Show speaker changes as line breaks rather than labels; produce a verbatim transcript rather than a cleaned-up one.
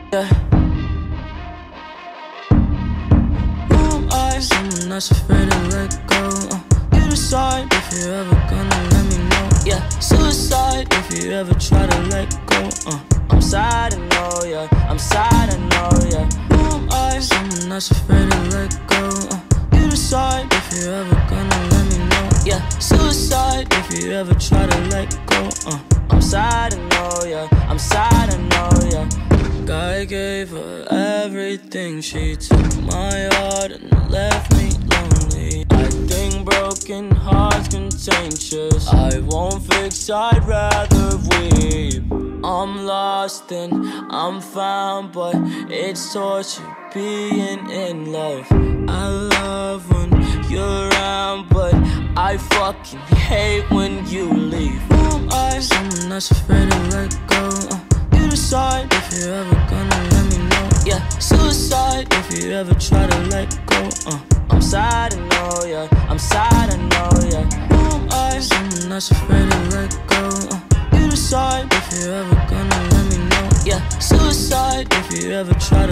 Yeah. Who am I? Someone that's afraid to let go. uh, You decide if you're ever gonna let me know. Yeah, suicide if you ever try to let go. uh, I'm sad, I know, yeah. I'm sad, I know, yeah. Who am I? Someone that's afraid to let go. uh, You decide if you're ever gonna let me know. Yeah, suicide if you ever try to let go. uh, I'm sad, I know, yeah. I'm sad, I know, yeah. I gave her everything. She took my heart and left me lonely. I think broken hearts contagious. I won't fix, I'd rather weep. I'm lost and I'm found, but it's torture being in love. I love when you're around, but I fucking hate when you leave. Who am I? Someone that's afraid to let go. uh, You decide if you're ever gonna let me know. Yeah, suicide if you ever try to let go. uh, I'm sad, I know, yeah. I'm sad, I know, yeah. Who am I? Someone that's afraid to let go. uh, You decide if you're ever gonna let me know. Yeah, suicide if you ever try to